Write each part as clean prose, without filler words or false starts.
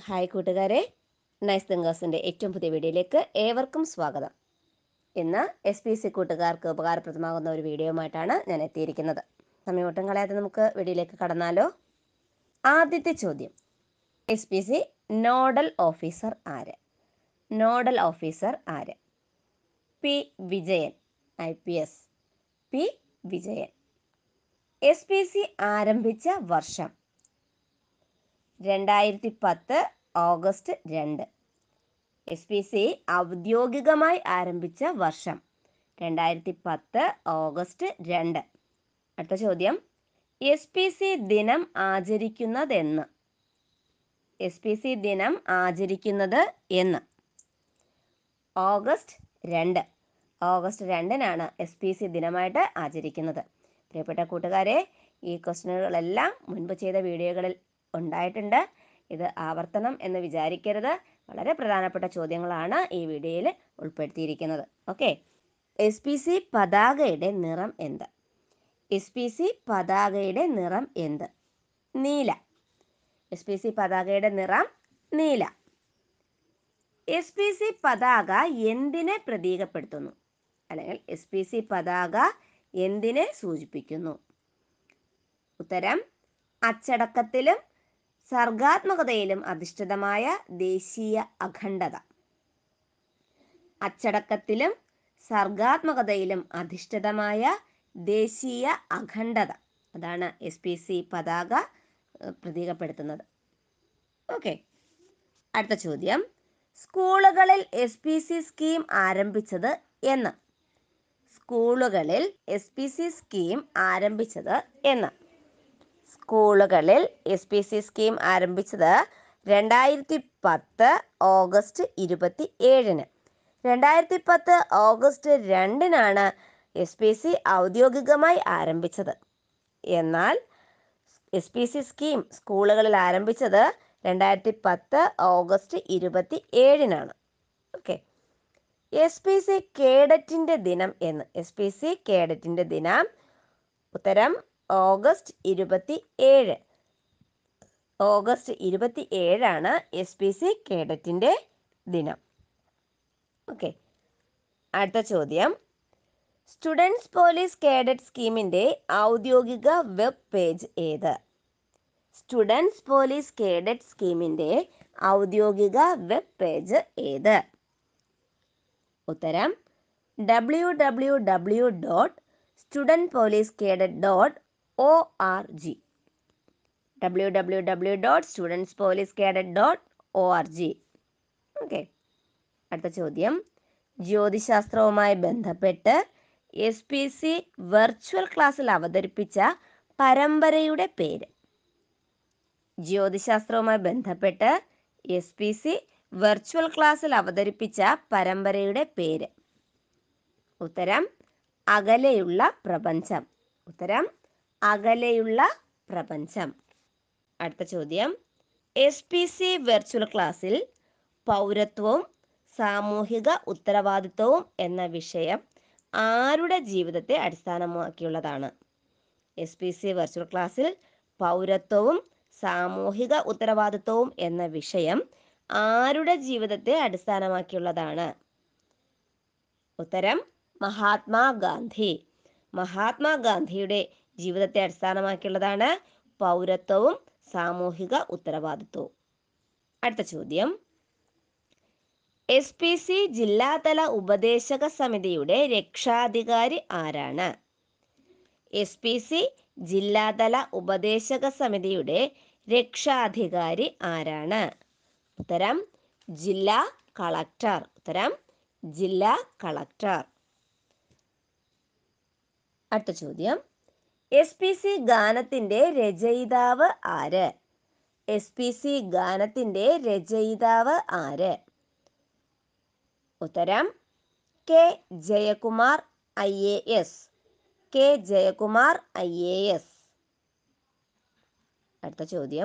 Hi കൂട്ടുകാരെ, nice തിങ്കേഴ്സിൻ്റെ ഏറ്റവും പുതിയ വീഡിയോയിലേക്ക് ഏവർക്കും സ്വാഗതം. ഇന്ന് SPC കൂട്ടുകാർക്ക് ഉപകാരപ്രദമാകുന്ന ഒരു വീഡിയോയുമായിട്ടാണ് ഞാൻ എത്തിയിരിക്കുന്നത്. സമയം ഒട്ടും കളയാതെ നമുക്ക് വീഡിയോയിലേക്ക് കടന്നാലോ. ആദ്യത്തെ ചോദ്യം, SPC നോഡൽ ഓഫീസർ ആര്? നോഡൽ ഓഫീസർ ആര്? P Vijayan, IPS. P Vijayan. SPC ആരംഭിച്ച വർഷം 2010 ഓഗസ്റ്റ് 2. SPC ഔദ്യോഗികമായി ആരംഭിച്ച വർഷം 2010 ഓഗസ്റ്റ് 2. അടുത്ത ചോദ്യം, SPC ദിനം ആചരിക്കുന്നതെന്ന്? SPC ദിനം ആചരിക്കുന്നത് എന്ന്? ഓഗസ്റ്റ് 2. ഓഗസ്റ്റ് 2-നാണ് SPC ദിനമായിട്ട് ആചരിക്കുന്നത്. പ്രിയപ്പെട്ട കൂട്ടുകാരെ, ഈ ക്വസ്റ്റ്യനുകളെല്ലാം മുൻപ് ചെയ്ത വീഡിയോകളിൽ ഉണ്ടായിട്ടുണ്ട്. ഇത് ആവർത്തനം എന്ന് വിചാരിക്കരുത്. വളരെ പ്രധാനപ്പെട്ട ചോദ്യങ്ങളാണ് ഈ വീഡിയോയിൽ ഉൾപ്പെടുത്തിയിരിക്കുന്നത്. ഓക്കെ, SPC പതാകയുടെ നിറം എന്ത്? SPC പതാകയുടെ നിറം എന്ത്? നീല. SPC പതാകയുടെ നിറം നീല. SPC പതാക എന്തിനെ പ്രതീകപ്പെടുത്തുന്നു? അല്ലെങ്കിൽ SPC പതാക എന്തിനെ സൂചിപ്പിക്കുന്നു? ഉത്തരം, അച്ചടക്കത്തിലും സർഗാത്മകതയിലും അധിഷ്ഠിതമായ ദേശീയ അഖണ്ഡത. അച്ചടക്കത്തിലും സർഗാത്മകതയിലും അധിഷ്ഠിതമായ ദേശീയ അഖണ്ഡത, അതാണ് SPC പതാക പ്രതീകപ്പെടുത്തുന്നത്. ഓക്കെ, അടുത്ത ചോദ്യം, സ്കൂളുകളിൽ SPC സ്കീം ആരംഭിച്ചത് എന്ന്? സ്കൂളുകളിൽ SPC സ്കീം ആരംഭിച്ചത് എന്ന്? സ്കൂളുകളിൽ SPC സ്കീം ആരംഭിച്ചത് 2010 ഓഗസ്റ്റ് 27. 2010 ഓഗസ്റ്റ് 2-നാണ് SPC ഔദ്യോഗികമായി ആരംഭിച്ചത്. എന്നാൽ SPC സ്കീം സ്കൂളുകളിൽ ആരംഭിച്ചത് 2010 ഓഗസ്റ്റ് 27-നാണ്. ഓക്കെ, SPC കേഡറ്റിൻ്റെ ദിനം എന്ന്? SPC കേഡറ്റിൻ്റെ ദിനം? ഉത്തരം, ഓഗസ്റ്റ് 27. ഓഗസ്റ്റ് 27-ആണ് SPC കേഡറ്റിൻ്റെ ദിനം. ഓക്കെ, അടുത്ത ചോദ്യം, സ്റ്റുഡൻസ് പോലീസ് കേഡറ്റ് സ്കീമിൻ്റെ ഔദ്യോഗിക വെബ് പേജ് ഏത്? സ്റ്റുഡൻസ് പോലീസ് കേഡറ്റ് സ്കീമിൻ്റെ ഔദ്യോഗിക വെബ് പേജ് ഏത്? ഉത്തരം, www.studentpolicecadet.org. www.studentpolicecadet.org. ഓക്കെ, അടുത്ത ചോദ്യം, ജ്യോതിശാസ്ത്രവുമായി ബന്ധപ്പെട്ട് SPC വെർച്വൽ ക്ലാസ്സിൽ അവതരിപ്പിച്ച പരമ്പരയുടെ പേര്? ജ്യോതിശാസ്ത്രവുമായി ബന്ധപ്പെട്ട് SPC വെർച്വൽ ക്ലാസ്സിൽ അവതരിപ്പിച്ച പരമ്പരയുടെ പേര്? ഉത്തരം, അകലെയുള്ള പ്രപഞ്ചം. ഉത്തരം, അകലെയുള്ള പ്രപഞ്ചം. അടുത്ത ചോദ്യം, SPC വെർച്വൽ ക്ലാസ്സിൽ പൗരത്വവും സാമൂഹിക ഉത്തരവാദിത്വവും എന്ന വിഷയം ആരുടെ ജീവിതത്തെ അടിസ്ഥാനമാക്കിയുള്ളതാണ്? SPC വെർച്വൽ ക്ലാസ്സിൽ പൗരത്വവും സാമൂഹിക ഉത്തരവാദിത്വവും എന്ന വിഷയം ആരുടെ ജീവിതത്തെ അടിസ്ഥാനമാക്കിയുള്ളതാണ്? ഉത്തരം, മഹാത്മാഗാന്ധി. മഹാത്മാഗാന്ധിയുടെ ജീവിതത്തെ അടിസ്ഥാനമാക്കിയുള്ളതാണ് പൗരത്വവും സാമൂഹിക ഉത്തരവാദിത്വവും. അടുത്ത ചോദ്യം, SPC ജില്ലാതല ഉപദേശക സമിതിയുടെ രക്ഷാധികാരി ആരാണ്? SPC ജില്ലാതല ഉപദേശക സമിതിയുടെ രക്ഷാധികാരി ആരാണ്? ഉത്തരം, ജില്ലാ കളക്ടർ. ഉത്തരം, ജില്ലാ കളക്ടർ. അടുത്ത ചോദ്യം, SPC ഗാനത്തിൻ്റെ രചയിതാവ് ആര്? SPC ഗാനത്തിൻ്റെ രചയിതാവ് ആര്? ഉത്തരം, K Jayakumar IAS. K Jayakumar IAS. അടുത്ത ചോദ്യം,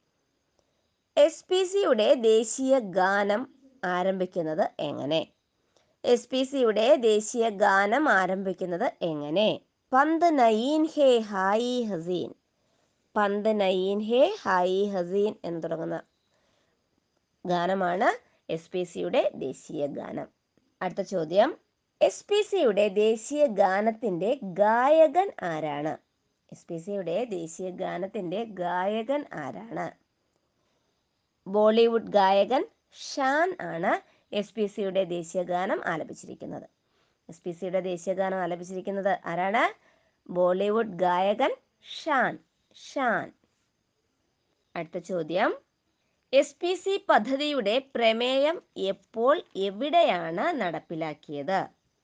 SPCയുടെ ദേശീയ ഗാനം ആരംഭിക്കുന്നത് എങ്ങനെ? SPCയുടെ ദേശീയ ഗാനം ആരംഭിക്കുന്നത് എങ്ങനെ? പന്ത് നയീൻ ഹേ ഹായി ഹസീൻ. പന്ത് നയീൻ ഹേ ഹായി ഹസീൻ എന്ന് തുടങ്ങുന്ന ഗാനമാണ് SPCയുടെ ദേശീയ ഗാനം. അടുത്ത ചോദ്യം, SPCയുടെ ദേശീയ ഗാനത്തിന്റെ ഗായകൻ ആരാണ്? SPCയുടെ ദേശീയ ഗാനത്തിന്റെ ഗായകൻ ആരാണ്? ബോളിവുഡ് ഗായകൻ ഷാൻ ആണ് SPCയുടെ ദേശീയ ഗാനം ആലപിച്ചിരിക്കുന്നത്. SPCയുടെ ദേശീയ ഗാനം ആലപിച്ചിരിക്കുന്നത് ആരാണ്? ബോളിവുഡ് ഗായകൻ ഷാൻ. അടുത്ത ചോദ്യം, SPC പദ്ധതിയുടെ പ്രമേയം എപ്പോൾ എവിടെയാണ് നടപ്പിലാക്കിയത്?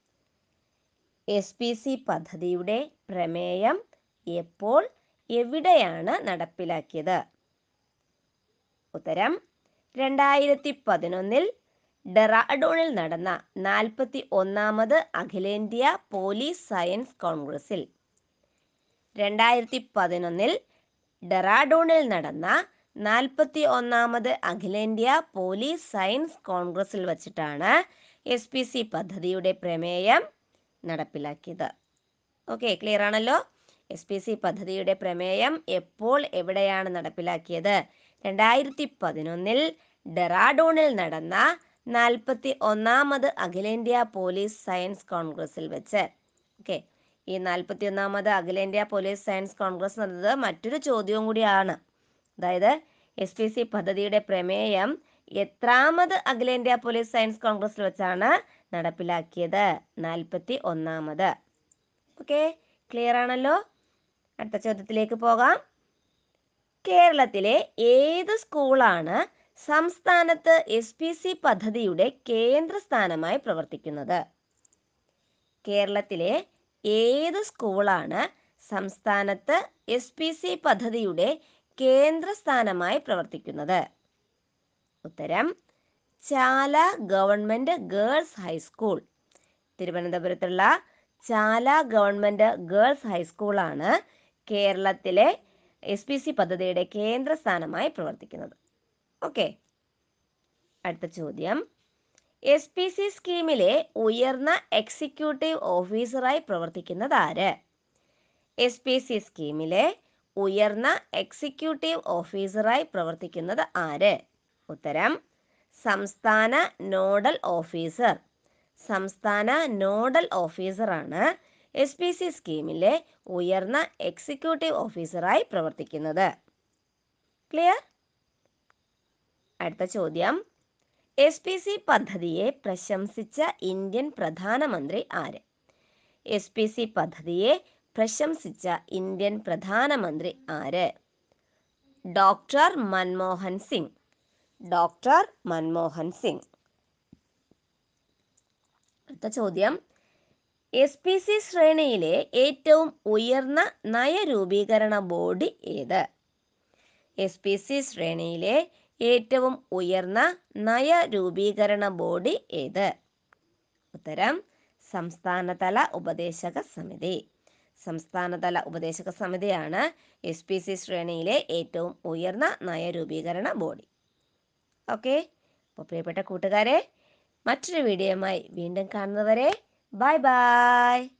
SPC പദ്ധതിയുടെ പ്രമേയം എപ്പോൾ എവിടെയാണ് നടപ്പിലാക്കിയത്? ഉത്തരം 2011 ഡെറാഡൂണിൽ നടന്ന 41ാമത് അഖിലേന്ത്യാ പോലീസ് സയൻസ് കോൺഗ്രസിൽ. 2011 ഡെറാഡൂണിൽ നടന്ന 41ാമത് അഖിലേന്ത്യാ പോലീസ് സയൻസ് കോൺഗ്രസിൽ വച്ചിട്ടാണ് SPC പദ്ധതിയുടെ പ്രമേയം നടപ്പിലാക്കിയത്. ഓക്കെ, ക്ലിയർ ആണല്ലോ? SPC പദ്ധതിയുടെ പ്രമേയം എപ്പോൾ എവിടെയാണ് നടപ്പിലാക്കിയത്? 2011 ഡെറാഡൂണിൽ നടന്ന 41ാമത് അഖിലേന്ത്യാ പോലീസ് സയൻസ് കോൺഗ്രസിൽ വെച്ച്. ഓക്കെ, ഈ 41ാമത് അഖിലേന്ത്യാ പോലീസ് സയൻസ് കോൺഗ്രസ് എന്നത് മറ്റൊരു ചോദ്യവും കൂടിയാണ്. അതായത് SPC പദ്ധതിയുടെ പ്രമേയം എത്രാമത് അഖിലേന്ത്യാ പോലീസ് സയൻസ് കോൺഗ്രസിൽ വെച്ചാണ് നടപ്പിലാക്കിയത്? 41ാമത്. ഓക്കെ, ക്ലിയർ ആണല്ലോ? അടുത്ത ചോദ്യത്തിലേക്ക് പോകാം. കേരളത്തിലെ ഏത് സ്കൂളാണ് സംസ്ഥാനത്ത് SPC പദ്ധതിയുടെ കേന്ദ്രസ്ഥാനമായി പ്രവർത്തിക്കുന്നത്? കേരളത്തിലെ ഏത് സ്കൂളാണ് സംസ്ഥാനത്ത് SPC പദ്ധതിയുടെ കേന്ദ്രസ്ഥാനമായി പ്രവർത്തിക്കുന്നത്? ഉത്തരം ചാല ഗവൺമെന്റ് ഗേൾസ് ഹൈസ്കൂൾ. തിരുവനന്തപുരത്തുള്ള ചാല ഗവൺമെന്റ് ഗേൾസ് ഹൈസ്കൂളാണ് കേരളത്തിലെ SPC പദ്ധതിയുടെ കേന്ദ്രസ്ഥാനമായി പ്രവർത്തിക്കുന്നത്. ഓക്കെ, അടുത്ത ചോദ്യം, SPC സ്കീമിലെ ഉയർന്ന എക്സിക്യൂട്ടീവ് ഓഫീസറായി പ്രവർത്തിക്കുന്നത് ആര്? SPC സ്കീമിലെ ഉയർന്ന എക്സിക്യൂട്ടീവ് ഓഫീസറായി പ്രവർത്തിക്കുന്നത് ആര്? ഉത്തരം സംസ്ഥാന നോഡൽ ഓഫീസർ. സംസ്ഥാന നോഡൽ ഓഫീസറാണ് SPC സ്കീമിലെ ഉയർന്ന എക്സിക്യൂട്ടീവ് ഓഫീസറായി പ്രവർത്തിക്കുന്നത്. ക്ലിയർ? അടുത്ത ചോദ്യം, SPC പദ്ധതിയെ പ്രശംസിച്ച ഇന്ത്യൻ പ്രധാനമന്ത്രി ആര്? SPC പദ്ധതിയെ പ്രശംസിച്ച ഇന്ത്യൻ പ്രധാനമന്ത്രി ആര്? ഡോക്ടർ മൻമോഹൻ സിംഗ്. ഡോക്ടർ മൻമോഹൻ സിംഗ്. അടുത്ത ചോദ്യം, SPC ശ്രേണിയിലെ ഏറ്റവും ഉയർന്ന നയരൂപീകരണ ബോഡി ഏത്? SPC ശ്രേണിയിലെ ഏറ്റവും ഉയർന്ന നയരൂപീകരണ ബോഡി ഏത്? ഉത്തരം സംസ്ഥാനതല ഉപദേശക സമിതി. സംസ്ഥാനതല ഉപദേശക സമിതിയാണ് SPC ശ്രേണിയിലെ ഏറ്റവും ഉയർന്ന നയരൂപീകരണ ബോഡി. ഓക്കെ, അപ്പോൾ പ്രിയപ്പെട്ട കൂട്ടുകാരെ, മറ്റൊരു വീഡിയോയുമായി വീണ്ടും കാണുന്നവരെ ബൈ ബൈ.